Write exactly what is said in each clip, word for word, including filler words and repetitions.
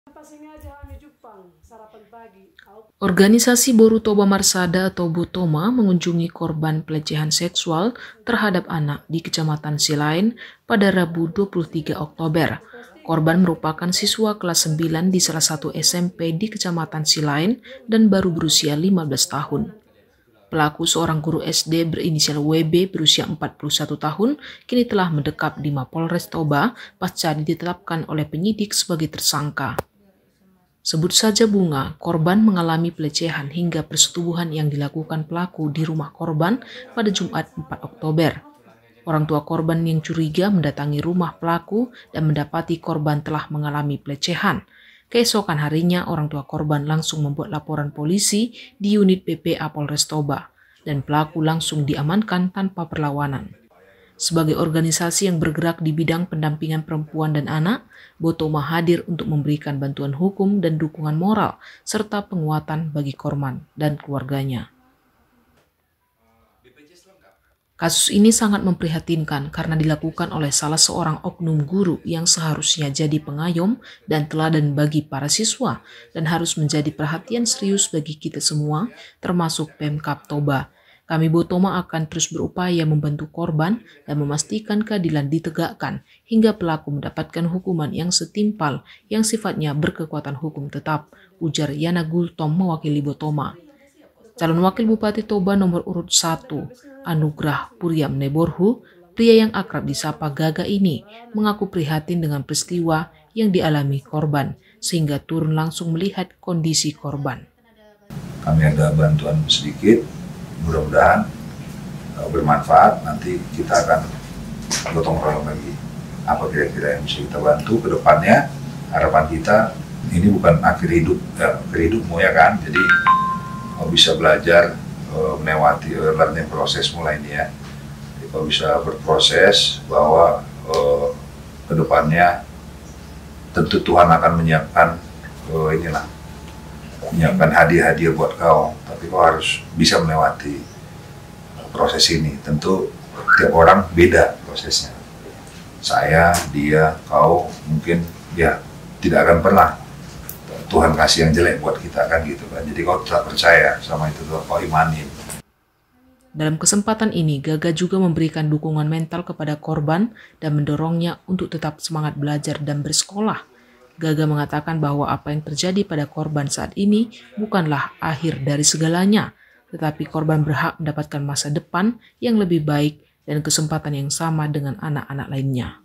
Organisasi Boru Toba Marsada atau Botoma mengunjungi korban pelecehan seksual terhadap anak di Kecamatan Silain pada Rabu dua puluh tiga Oktober. Korban merupakan siswa kelas sembilan di salah satu S M P di Kecamatan Silain dan baru berusia lima belas tahun. Pelaku seorang guru S D berinisial W B berusia empat puluh satu tahun kini telah mendekap di Mapolres Toba pasca ditetapkan oleh penyidik sebagai tersangka. Sebut saja Bunga, korban mengalami pelecehan hingga persetubuhan yang dilakukan pelaku di rumah korban pada Jumat empat Oktober. Orang tua korban yang curiga mendatangi rumah pelaku dan mendapati korban telah mengalami pelecehan. Keesokan harinya, orang tua korban langsung membuat laporan polisi di unit P P A Polres Toba dan pelaku langsung diamankan tanpa perlawanan. Sebagai organisasi yang bergerak di bidang pendampingan perempuan dan anak, Botoma hadir untuk memberikan bantuan hukum dan dukungan moral, serta penguatan bagi korban dan keluarganya. Kasus ini sangat memprihatinkan karena dilakukan oleh salah seorang oknum guru yang seharusnya jadi pengayom dan teladan bagi para siswa dan harus menjadi perhatian serius bagi kita semua, termasuk Pemkab Toba. Kami Botoma akan terus berupaya membantu korban dan memastikan keadilan ditegakkan hingga pelaku mendapatkan hukuman yang setimpal yang sifatnya berkekuatan hukum tetap, ujar Yana Gultom mewakili Botoma. Calon Wakil Bupati Toba nomor urut satu, Anugrah Puriam Neborhu, pria yang akrab disapa Gaga ini, mengaku prihatin dengan peristiwa yang dialami korban, sehingga turun langsung melihat kondisi korban. Kami ada bantuan sedikit, mudah-mudahan uh, bermanfaat. Nanti kita akan gotong royong lagi apa kira-kira yang bisa kita bantu ke depannya. Harapan kita ini bukan akhir hidup, ya, akhir hidupmu ya kan, jadi uh, bisa belajar uh, melewati uh, learning proses mulai ini ya. Jadi, kalau bisa berproses bahwa uh, ke depannya tentu Tuhan akan menyiapkan uh, inilah menyiapkan hadiah-hadiah buat kau, tapi kau harus bisa melewati proses ini. Tentu tiap orang beda prosesnya. Saya, dia, kau mungkin ya tidak akan pernah Tuhan kasih yang jelek buat kita kan gitu kan. Jadi kau tetap percaya sama itu, kau imanin. Dalam kesempatan ini, Gaga juga memberikan dukungan mental kepada korban dan mendorongnya untuk tetap semangat belajar dan bersekolah. Gaga mengatakan bahwa apa yang terjadi pada korban saat ini bukanlah akhir dari segalanya, tetapi korban berhak mendapatkan masa depan yang lebih baik dan kesempatan yang sama dengan anak-anak lainnya.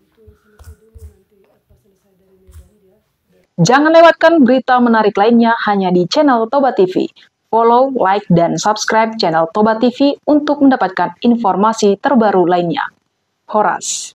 Jangan lewatkan berita menarik lainnya hanya di channel Toba T V. Follow, like, dan subscribe channel Toba T V untuk mendapatkan informasi terbaru lainnya. Horas.